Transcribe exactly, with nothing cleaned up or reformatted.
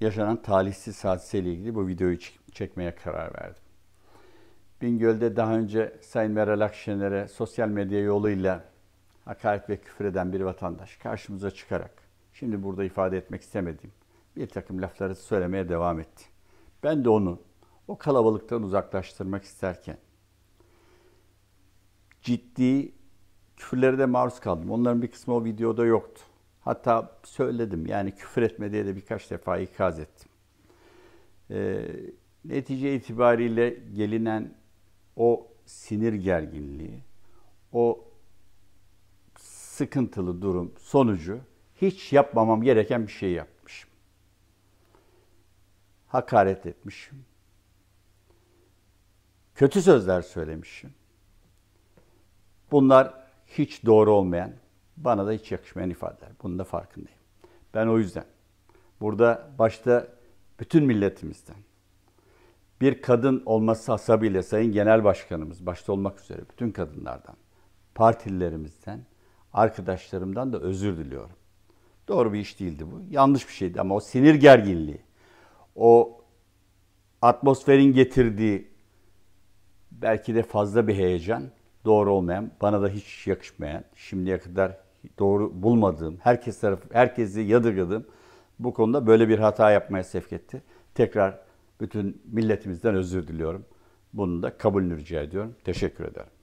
yaşanan talihsiz hadiseyle ilgili bu videoyu çekmeye karar verdim. Bingöl'de daha önce Sayın Meral Akşener'e sosyal medya yoluyla hakaret ve küfür eden bir vatandaş karşımıza çıkarak, şimdi burada ifade etmek istemediğim bir takım lafları söylemeye devam etti. Ben de onu o kalabalıktan uzaklaştırmak isterken ciddi küfürlere de maruz kaldım. Onların bir kısmı o videoda yoktu. Hatta söyledim, yani küfür etme diye de birkaç defa ikaz ettim. Ee, netice itibariyle gelinen o sinir gerginliği, o sıkıntılı durum sonucu hiç yapmamam gereken bir şey yapmışım. Hakaret etmişim. Kötü sözler söylemişim. Bunlar hiç doğru olmayan, bana da hiç yakışmayan ifadeler. Bunun da farkındayım. Ben o yüzden burada başta bütün milletimizden, bir kadın olması hasabıyla Sayın Genel Başkanımız başta olmak üzere bütün kadınlardan, partililerimizden, arkadaşlarımdan da özür diliyorum. Doğru bir iş değildi bu. Yanlış bir şeydi ama o sinir gerginliği, o atmosferin getirdiği belki de fazla bir heyecan, doğru olmayan, bana da hiç yakışmayan, şimdiye kadar doğru bulmadığım, herkes tarafı, herkesi yadırgadığım bu konuda böyle bir hata yapmaya sevk etti. Tekrar bütün milletimizden özür diliyorum. Bunun da kabulünü rica ediyorum. Teşekkür ederim.